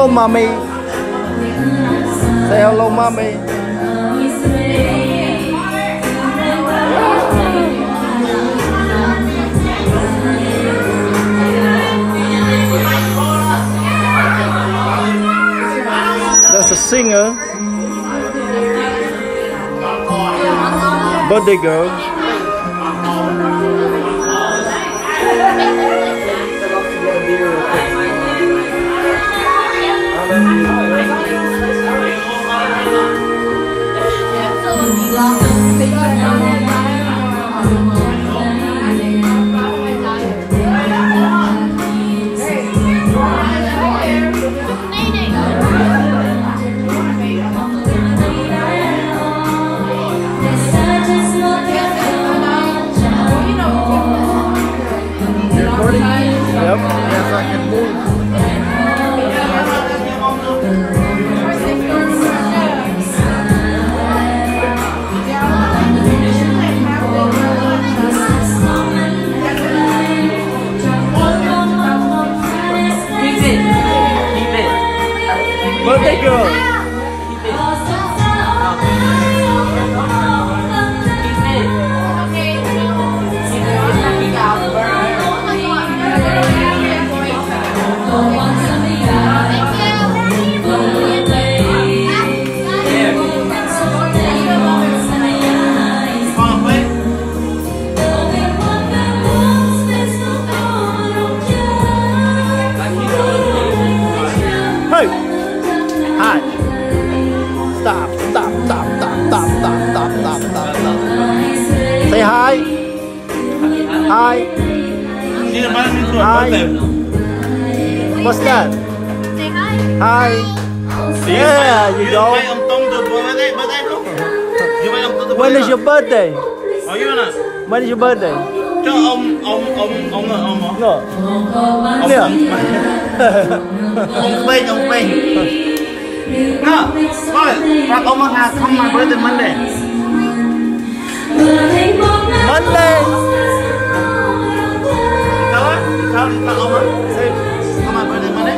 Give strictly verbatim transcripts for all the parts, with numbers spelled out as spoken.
hello, mommy. Say hello, mommy. There's a singer. Birthday girl. Yep. Yes, I can move. Birthday girl. Hey! Hi! Stop, stop, stop, stop, stop, stop, stop, stop, stop, stop. Say hi! Hi! Hi! What's that? Say hi! Hi! Yeah, you go! When is your birthday? When is your birthday? Cho ông ông ông ông là ông hả? No. Ông Yeah. ông bên ông bên. No. Rồi, Frank ông mà come my birthday Monday. Monday. Cháu á, cháu đi Frank ông hả? Say, come my birthday Monday.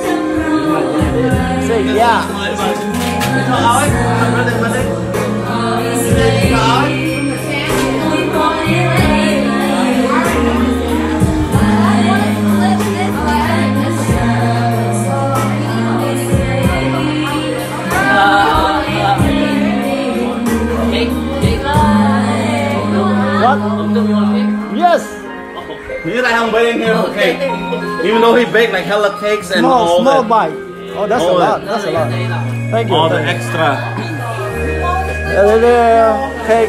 Say yeah. Cháu áo ấy, come my birthday Monday. Cháu áo ấy. What? Yes. You like how I'm waiting here? Okay. Even though he baked like hella cakes and Small, all small that. bite. Oh, that's all a lot. that. That's a lot. Thank you. All the Thank you. extra. A little cake.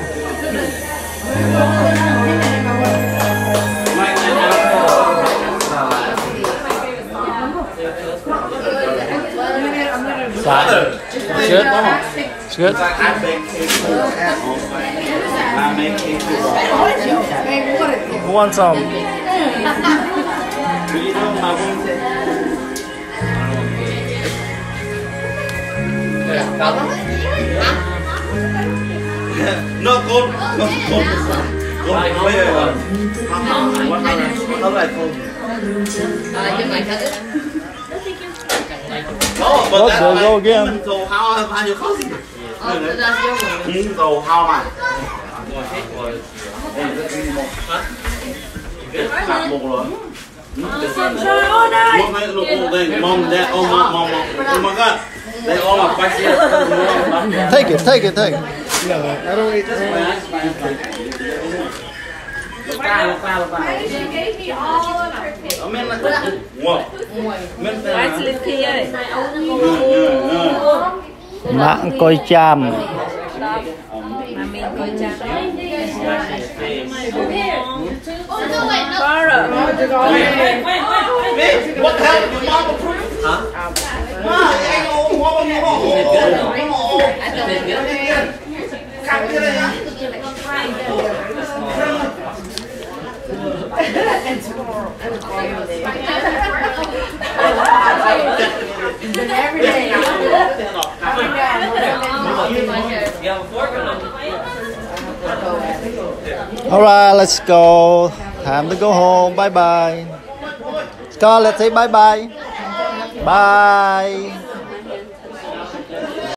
It's good. It's good. Like I bake cakes too. I make cakes too. Who wants some? You know my room. No gold, no gold. Gold player. How do I call you? No, but Oh, that's there like, you go again. so how am I your cousin? Mm, so how am I? Hạt một rồi. Mom, dad, oh mom, mom, mom. Oh my god. They all are back here. Take it, take it, take it. No, I don't eat that. She gave me all of her cake. Wow. Mạng coi cham. What the hell? Your mom approved? Huh? Ma, ain't no mom, no mom. Cắt cái này á. Every day. All right, let's go. Time to go home. Bye bye. Scarlett, say bye bye. Bye.